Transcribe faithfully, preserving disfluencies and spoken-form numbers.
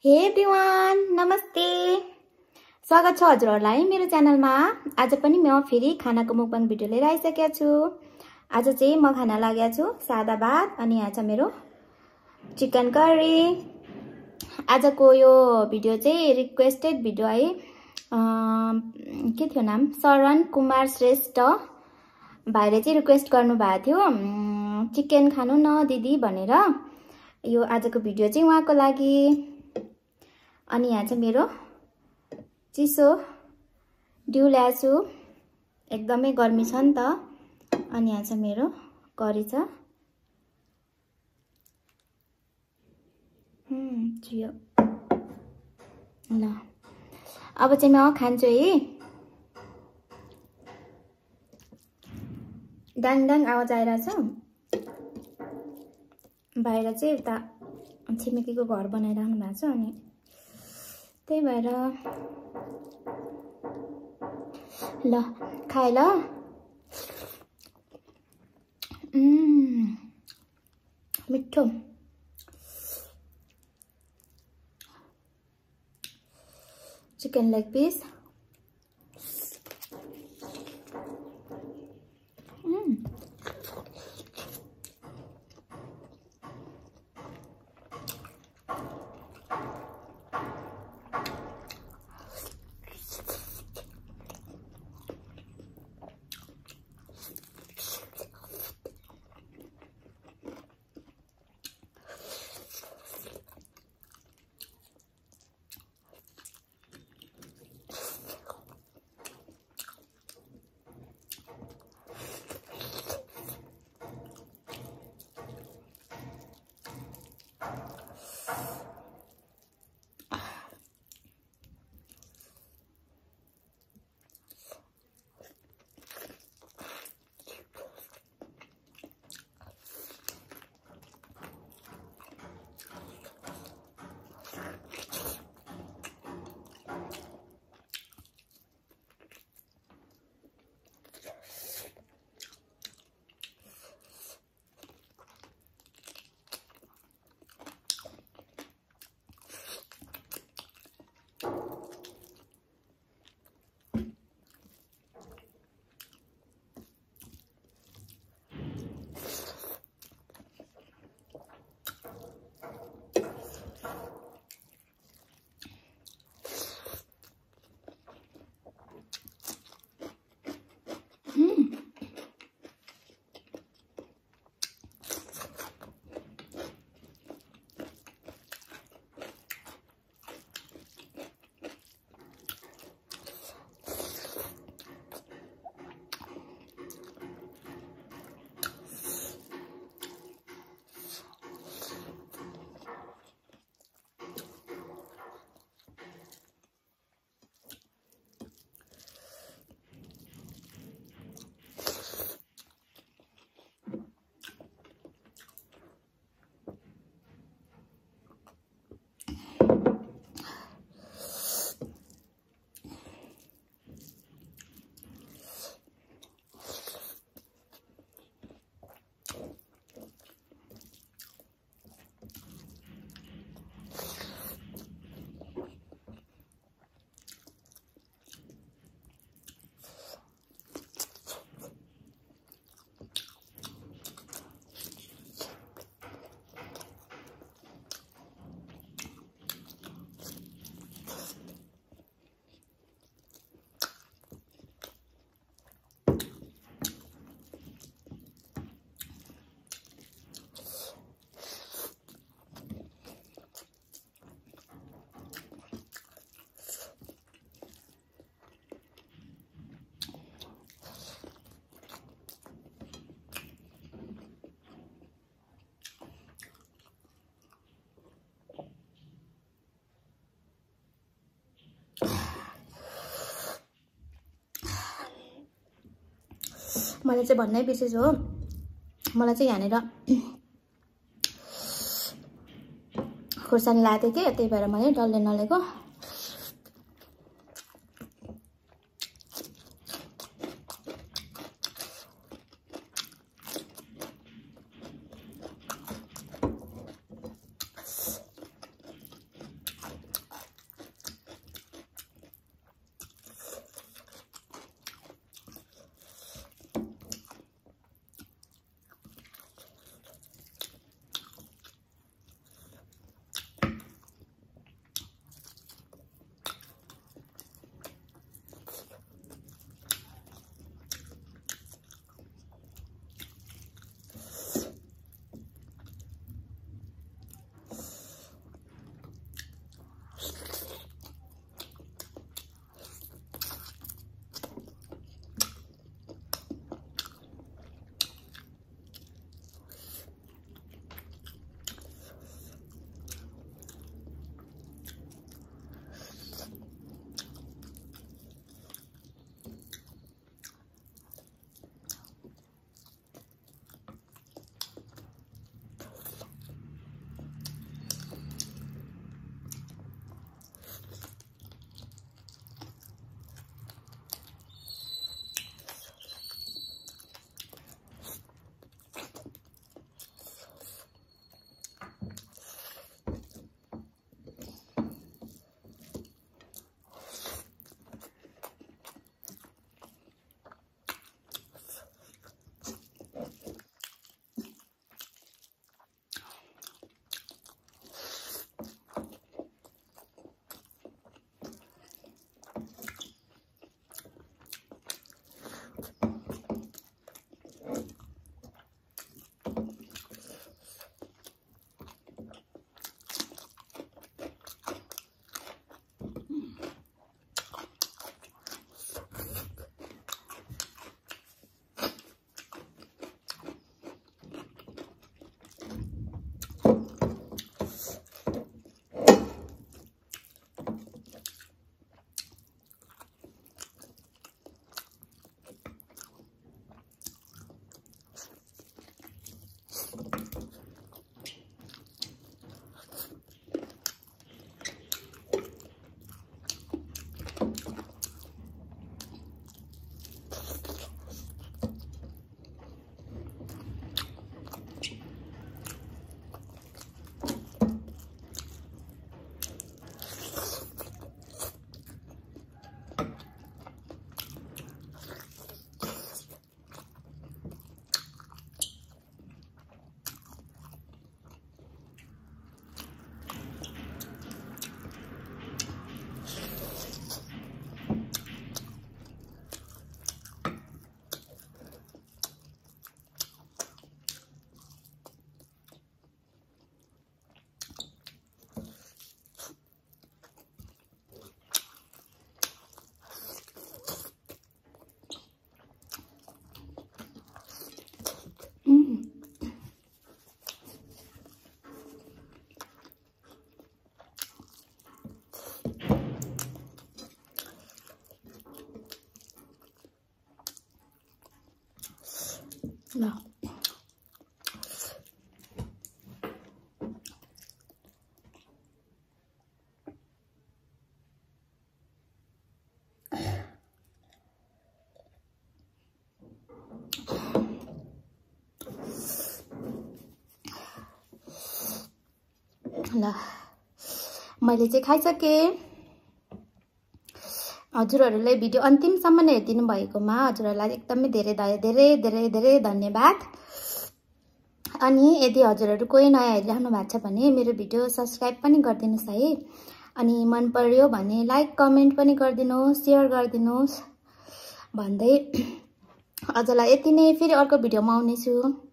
हे एभ्रिवान, नमस्ते। स्वागत छ हजुरहरुलाई मेरो च्यानलमा। आज पनि म फेरि खानाको मुकबाङ भिडियो लिएर आइसकेको छु। आज चाहिँ म खाना लागेको छु सादा भात अनि यहाँ छ मेरो चिकन करी। आजको यो भिडियो चाहिँ रिक्वेस्टेड भिडियो है। के थियो नाम? शरण कुमार श्रेष्ठ भाइले चाहिँ रिक्वेस्ट गर्नु भएको थियो चिकन खानु न दिदी भनेर। यो आजको भिडियो चाहिँ उहाँको लागि। अनि यहाँ चाहिँ मेरो चिसो डिउ ल्याछु, एकदमै गर्मी छ नि त। अनि यहाँ चाहिँ मेरो करी छ। हम्म चियो ल अब चाहिँ म खान्छु है। डाङ डाङ आवाज आइरहेछ। बाहिर चाहिँ उता छिमेकीको घर बनाइराख्नु भएको छ अनि त्यही भएर ल खाए ल। उम् मिठो। Chicken leg piece. उम् मलाई चाहिँ भन्नै विशेष हो। मलाई चाहिँ यहाँनिर खुर्सानी लागेको थियो कि त्यही भएर मैले डल्ले नलेको। ल ल मैले चाहिँ खाइसके। हजुरहरूले भिडियो अन्तिमसम्म नै हेरिदिनु भएकोमा हजुरहरूलाई एकदमै धेरै धेरै धेरै धेरै धन्यवाद। अनि यदि हजुरहरू कोही नयाँ हेरिराख्नु भएको छ भने मेरो भिडियो सब्स्क्राइब पनि गरिदिनुस् है। अनि मन पर्यो भने लाइक कमेन्ट पनि गरिदिनुहोस्, शेयर गरिदिनुहोस् भन्दै आजलाई यति नै। फेरि अर्को भिडियोमा आउनेछु।